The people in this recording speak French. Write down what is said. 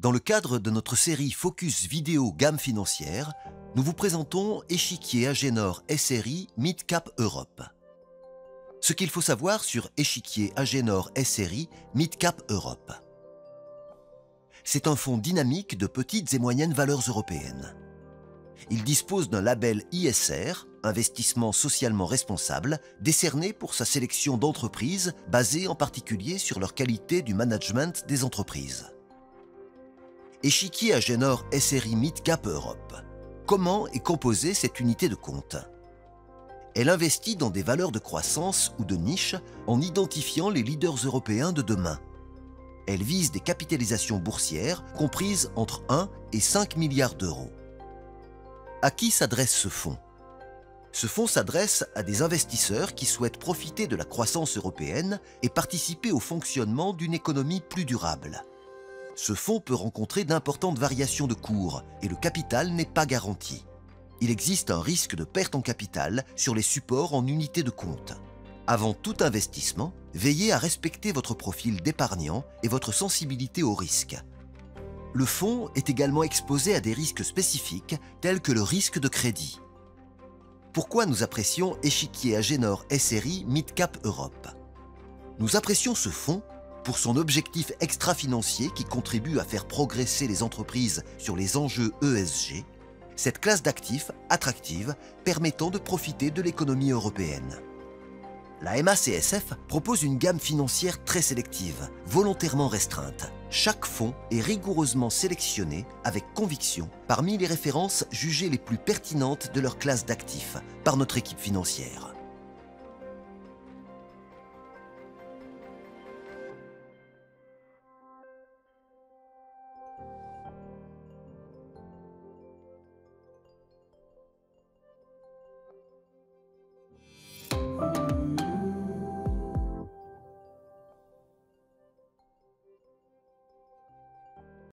Dans le cadre de notre série Focus Vidéo Gamme Financière, nous vous présentons Échiquier Agénor SRI Mid Cap Europe. Ce qu'il faut savoir sur Échiquier Agénor SRI Mid Cap Europe. C'est un fonds dynamique de petites et moyennes valeurs européennes. Il dispose d'un label ISR, Investissement socialement responsable, décerné pour sa sélection d'entreprises basées en particulier sur leur qualité du management des entreprises. Échiquier Agénor SRI Mid Cap Europe. Comment est composée cette unité de compte? Elle investit dans des valeurs de croissance ou de niche en identifiant les leaders européens de demain. Elle vise des capitalisations boursières comprises entre 1 et 5 milliards d'euros. À qui s'adresse ce fonds? Ce fonds s'adresse à des investisseurs qui souhaitent profiter de la croissance européenne et participer au fonctionnement d'une économie plus durable. Ce fonds peut rencontrer d'importantes variations de cours et le capital n'est pas garanti. Il existe un risque de perte en capital sur les supports en unités de compte. Avant tout investissement, veillez à respecter votre profil d'épargnant et votre sensibilité au risque. Le fonds est également exposé à des risques spécifiques tels que le risque de crédit. Pourquoi nous apprécions Échiquier Agénor SRI Mid Cap Europe? Nous apprécions ce fonds pour son objectif extra-financier qui contribue à faire progresser les entreprises sur les enjeux ESG, cette classe d'actifs attractive permettant de profiter de l'économie européenne. La MACSF propose une gamme financière très sélective, volontairement restreinte. Chaque fonds est rigoureusement sélectionné avec conviction parmi les références jugées les plus pertinentes de leur classe d'actifs par notre équipe financière.